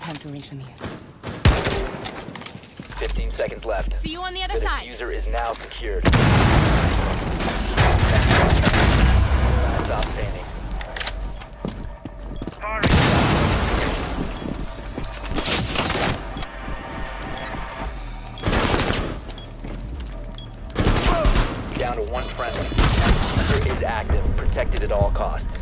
time to reason ears. 15 seconds left. See you on the other The side. diffuser is now secured. Stop standing. Down to one friendly. Diffuser is active, protected at all costs.